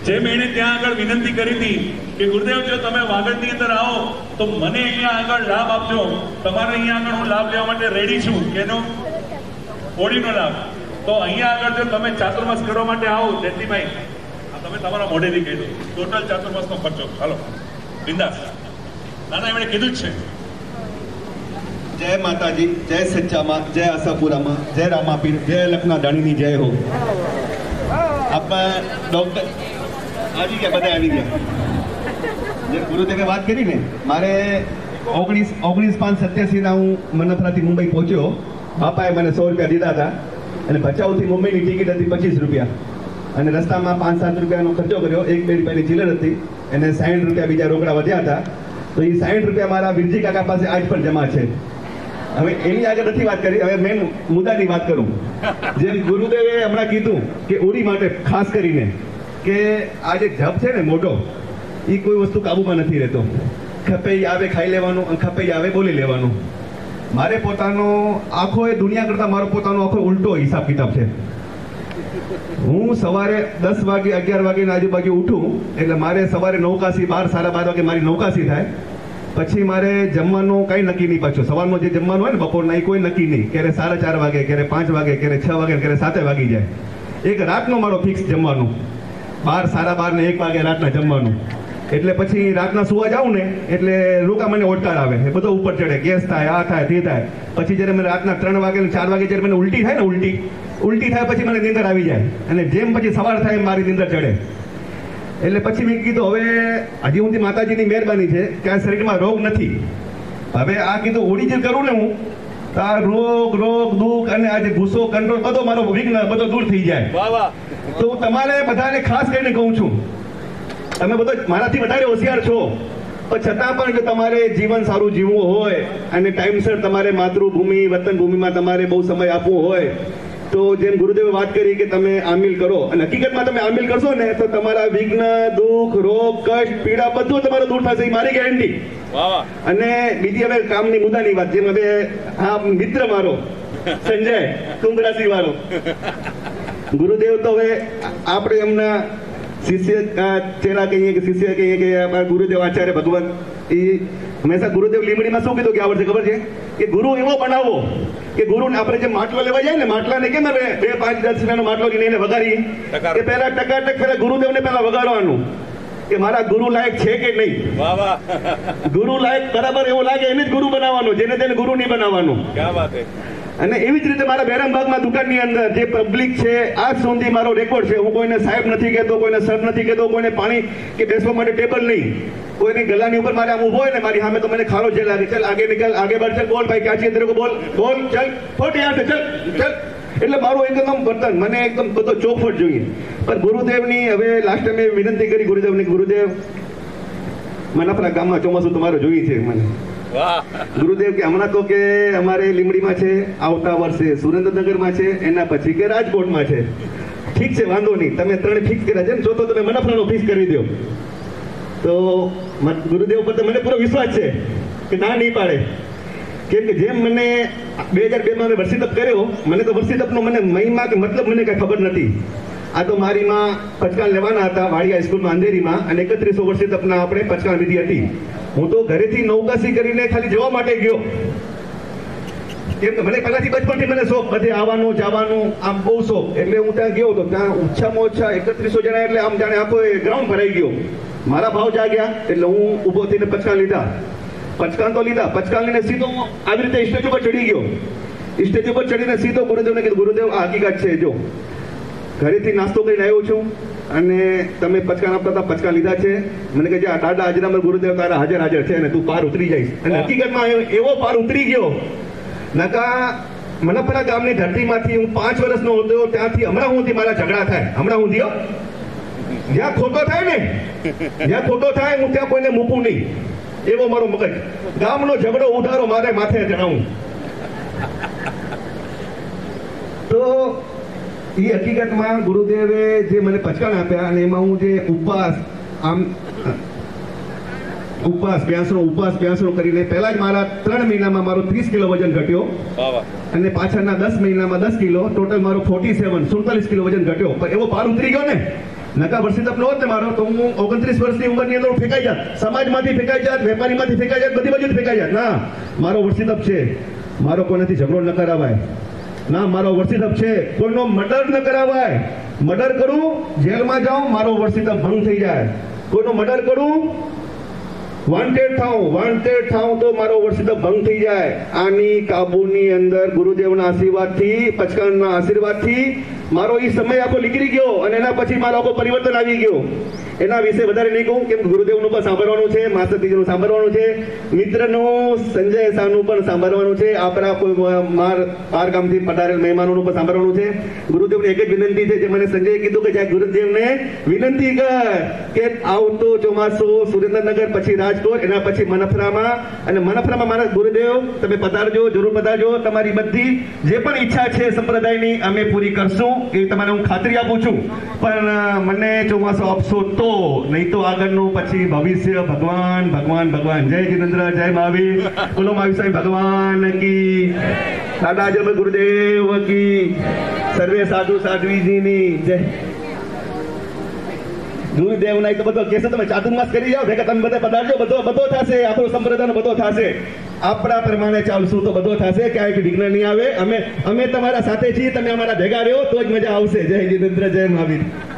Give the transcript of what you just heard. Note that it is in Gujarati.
જેમ એણે ત્યાં આગળ વિનંતી કરી હતી કે ગુરુદેવ જો તમે વાગડની અંદર આવો તો મને અહીંયા આગળ લાભ આપજો, તમારે અહીંયા આગળ હું લાભ લેવા માટે રેડી છું, કેનો હોળીનો લાભ. તો અહીંયા આગળ જો તમે ચાતુર્માસ કરવા માટે આવો જયંતિભાઈ, તમે તમારા મોઢેથી કહી દો ટોટલ ચાતુર્માસનો ખર્ચો. હાલો બિંદાસ. નાના એમણે કીધું જ છે. જય માતાજી, જય સચ્ચામાં, જય આશાપુરામાં, જય રામાપીર, જય લખના દાણીની જય હો. આપણે ડોક્ટર આવી ગયા, બધા આવી ગયા. જે ગુરુદેવે વાત કરી ને, મારે 19/5/87 હું મનફરાથી મુંબઈ પહોંચ્યો. બાપાએ મને 100 રૂપિયા દીધા હતા અને ભચાઉથી મુંબઈની ટિકિટ હતી 25 રૂપિયા અને રસ્તામાં 5-7 રૂપિયાનો ખર્ચો કર્યો. 1-2 રૂપિયાની ચિલ્લર હતી અને 60 રૂપિયા બીજા રોકડા વધ્યા હતા. તો એ 60 રૂપિયા મારા વીરજી કાકા પાસે આજ પણ જમા છે. હવે એની આગળ નથી વાત કરી, હવે મેં મુદ્દાની વાત કરું. જેમ ગુરુદેવે હમણાં કીધું કે ઓરી માટે ખાસ કરીને કે આ જે જપ છે ને મોટો, એ કોઈ વસ્તુ કાબુમાં નથી રહેતો. ખપે આવે ખાઈ લેવાનું, ખપે આવે બોલી લેવાનું. મારે પોતાનો આખો એ દુનિયા કરતા મારો પોતાનો આખો ઉલટો હિસાબ કિતાબ છે. હું સવારે 10 વાગે 11 વાગ્યાની આજુબાજુ ઉઠું એટલે મારે સવારે નૌકાસી 12-12:30 વાગે મારી નૌકાસી થાય. પછી મારે જમવાનું કઈ નક્કી નહીં. પાછું સવારનો જે જમવાનું હોય ને બપોરના, એ કોઈ નક્કી નહીં. ક્યારે 4:30 વાગે, ક્યારે 5 વાગે, ક્યારે 6 વાગે, ક્યારે 7 વાગી જાય. એક રાતનો મારો ફિક્સ જમવાનું 12, 12:30 ને 1 વાગે રાતના જમવાનું. એટલે પછી રાતના સુવા જાઉં ને એટલે રોકા મને ઓડકાર આવે, બધો ઉપર ચડે, ગેસ થાય, આ થાય, તે થાય. પછી જ્યારે મને રાતના 3 વાગે ને 4 વાગે જ્યારે મને ઉલટી થાય ને, ઉલટી થાય પછી મને નીંદર આવી જાય અને જેમ પછી સવાર થાય મારી નીંદર ચડે. એટલે પછી મેં કીધું હવે હજી સુધી માતાજીની મહેરબાની છે કે આ શરીરમાં રોગ નથી. હવે આ કીધું ઓડી જે કરું ને હું, તો આ રોગ દુઃખ અને આ જે ગુસ્સો કંટ્રોલ બધો મારો વિઘ્ન બધો દૂર થઈ જાય. તો હું તમારે બધાને ખાસ કરીને કહું છું, તમે બધો મારાથી વધારે હોશિયાર છો, પણ છતાં પણ જો તમારે જીવન સારું જીવવું હોય અને ટાઈમસર તમારે માતૃભૂમિ વતન ભૂમિમાં તમારે બહુ સમય આપવો હોય તો જેમ ગુરુદેવે વાત કરી કે તમે આમિલ કરો, અને હકીકતમાં તમે આમિલ કરશો ને તો તમારા વિઘ્ન, દુઃખ, રોગ, કષ્ટ, પીડા બધું તમારું દૂર થશે, મારી ગેરંટી. અને બીજી હવે કામની મુદ્દાની વાત, જેમ હવે આ મિત્ર મારો સંજય કુંભ રાશિ વાળો ગુરુદેવ, તો હવે આપણે એમના શિષ્ય ચેલા કહીએ કે શિષ્ય કહીએ કે ગુરુદેવ આચાર્ય ભગવાન, એ હંમેશા ગુરુદેવ લીમડીમાં શું કીધું કે આવડશે ખબર છે કે ગુરુ એવો બનાવો કે ગુરુને આપણે જે માટલો લેવા જાય ને, માટલાને કેમ 2, 5, 10 રૂપિયાનો માટલો લઈને વગાડી, એ પહેલા ટકાટક પહેલા ગુરુદેવને પહેલા વગાડવાનું કે મારા ગુરુ લાયક છે કે નહીં. ગુરુ લાયક બરાબર એવો લાગે એને જ ગુરુ બનાવવાનો, જેને તેને ગુરુ નહીં બનાવવાનું. અને એવી જ રીતે મારા બેરમબાગમાં દુકાનની અંદર જે પબ્લિક છે, આજ સુધી મારો રેકોર્ડ છે. હું કોઈને સાહેબ નથી કહેતો, કોઈને સર નથી કહેતો, કોઈને પાણી કે બેસવા માટે ટેબલ નહીં. કોઈની ગલાની ઉપર મારે આમ ઉભો હોય ને મારી સામે તો મને ખારો જે લાગે, ચલ આગે નિકલ, આગે बढ़, ચલ બોલ ભાઈ ક્યાં છે તેરે કો, બોલ બોલ, ચલ ફોટ યહાં સે, ચલ ચલ. એટલે મારું એકદમ વર્તન મને એકદમ બધો ચોખવટ જોઈએ. પણ ગુરુદેવની હવે લાસ્ટ મેં વિનંતી કરી ગુરુદેવને, ગુરુદેવ મનફરા ગામમાં ચોમાસું તમારે જોઈએ છે મને. ગુરુદેવ કે હમણાં તો કે અમારે લીમડીમાં છે, આવતા વર્ષે સુરેન્દ્રનગરમાં છે, એના પછી કે રાજકોટમાં છે. ઠીક છે, વાંધો નહીં, તમે 3 ફિક્સ કર્યા છે ને, જો તો તમે મનફરાનો ફિક્સ કરી દો. તો ગુરુદેવ પર મને પૂરો વિશ્વાસ છે કે ના નહીં પાડે. કેમ કે જેમ મને 2002માં મેં વર્ષી તપ કર્યો, મને તો વર્ષી તપનો મને મહિમા કે મતલબ મને કઈ ખબર નથી. આ તો મારી માં પચકાન લેવાના હતા વાડિયા સ્કૂલમાં અંધેરીમાં, અને 3100 વર્ષી તપના આપણે પચકાન વિધિ હતી. હું તો ઘરેથી નૌકાસી કરીને ખાલી જવા માટે ગયો. કેમ કે મને પહેલાથી બચપણથી મને શોખ, બધે આવવાનું જવાનું આમ બહુ શોખ. એટલે હું ત્યાં ગયો તો ત્યાં ઓછામાં ઓછા 3100 જણા, એટલે આમ જાણે આખો ગ્રાઉન્ડ ભરાઈ ગયો. મારા ભાવ જાગ્યા એટલે હું ઊભો થઈને પચકાન લીધા. પચકાન તો લીધા, પચકાન લઈને સીધો આવી રીતે સ્ટેજ ઉપર ચડી ગયો. સ્ટેજ ઉપર ચડીને સીધો ગુરુદેવને કીધું, ગુરુદેવ આ હકીકત છે, જો ઘરેથી નાસ્તો કરીને આવ્યો છું અને તમે પચકાન આપતા હતા, પચકાન લીધા છે. મને કહે છે આ દાદા અજરામર ગુરુદેવ તારા હાજર છે અને તું પાર ઉતરી જઈશ. અને હકીકતમાં એવો પાર ઉતરી ગયો. નકા મનફરા ગામની ધરતીમાંથી હું 5 વર્ષનો હતો ત્યાંથી હમણાં સુધી મારા ઝઘડા થાય. હમણાં સુધી જ્યાં ખોટો થાય ને, જ્યાં ખોટો થાય હું ત્યાં કોઈને મૂકું નહીં, એવો મારો મગજ. ગામનો ઝઘડો ઉધારો મારે માથે જણાવું. તો એ હકીકતમાં ગુરુદેવે જે મને પચકાણ આપ્યા અને એમાં હું જે ઉપવાસ 82 કરીને પહેલા જ મારા 3 મહિનામાં મારો 30 કિલો વજન ઘટ્યો અને પાછળના 10 મહિનામાં 10 કિલો, ટોટલ મારો 47 કિલો વજન ઘટ્યો. પણ એવો પાર ઉતરી ગયો ને નકા વર્ષિતપ નો હોત ને મારો, તો હું 29 વર્ષની ઉંમરની અંદર ફેંકાઈ જાત, સમાજમાંથી ફેંકાઈ જાત, વેપારીમાંથી ફેંકાઈ જાત, બધી બાજુ ફેંકાઈ જાત. ના, મારો વર્ષિતપ છે, મારો કોઈનાથી ઝઘડો ન કરાવાય. ના, મારો વર્ષિતપ છે, કોઈનો મર્ડર ન કરાવાય. મર્ડર કરું, જેલમાં જાઉં, મારો વર્ષિતપ ભંગ થઈ જાય. કોઈનો મર્ડર કરું, વોન્ટેડ થાઉં તો મારો વર્ષિતપ ભંગ થઈ જાય. આની કાબુની અંદર ગુરુદેવના આશીર્વાદથી, પચકાણના આશીર્વાદથી મારો એ સમય આખો નીકળી ગયો અને એના પછી મારો આખો પરિવર્તન આવી ગયો. એના વિશે વધારે નહીં કહું, કેમ ગુરુદેવનું પણ સાંભળવાનું છે, માસ્ટરજીનું સાંભળવાનું છે, મિત્રનું સંજય શાહનું પણ સાંભળવાનું છે, આપણા કોઈ બાર ગામથી પધારેલ મહેમાનોનું પણ સાંભળવાનું છે. ગુરુદેવને એક જ વિનંતી છે, જે મને સંજયે કીધું કે જ્યાં ગુરુદેવને વિનંતી કર કે આવતો ચોમાસું સુરેન્દ્રનગર, પછી રાજકોટ, એના પછી મનફરામાં, અને મનફરામાં મારા ગુરુદેવ તમે પધારજો, જરૂર પધારજો. તમારી બધી જે પણ ઈચ્છા છે સંપ્રદાયની અમે પૂરી કરશું, એ તમને હું ખાતરી આપું છું. પણ મને ચોમાસું આપશો તો, નહીં તો આગળનું પછી ભવિષ્ય ભગવાન ભગવાન ભગવાન. જય જીનેન્દ્ર, જય મહાવીર, બોલો મહાવીર સ્વામી ભગવાન કી, દાદા જય ગુરુદેવ કી, સર્વે સાધુ સાધ્વીજીની જય. ગુરુદેવ ના તો બધો કેસો તમે ચાતુર્માસ કરી જાઓ, ભેગા તમે બધા પધારજો, બધો થશે, આપણો સંપ્રદાય બધો થશે. આપણા પ્રમાણે ચાલશું તો બધો થશે, ક્યાંય વિઘ્ન નહીં આવે. અમે તમારા સાથે છીએ, તમે અમારા ભેગા રહ્યો તો જ મજા આવશે. જય જીનેન્દ્ર, જય મહાવીર.